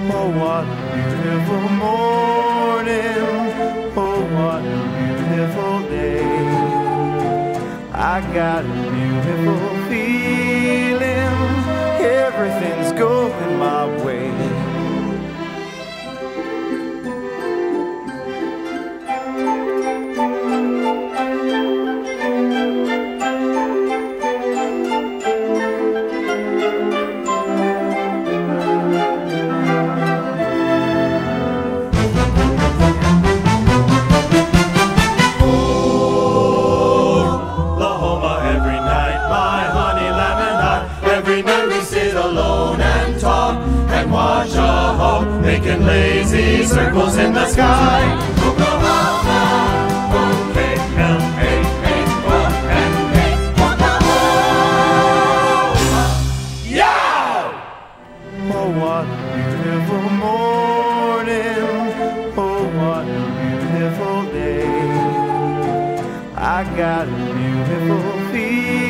Oh, what a beautiful morning. Oh, what a beautiful day. I got a beautiful feeling. Everything's going my way. Watch a hawk making lazy circles in the sky. Oklahoma, O-K-L-A-H-O-M-A, Oklahoma, yeah! Oh, what a beautiful morning. Oh, what a beautiful day. I got a beautiful feeling.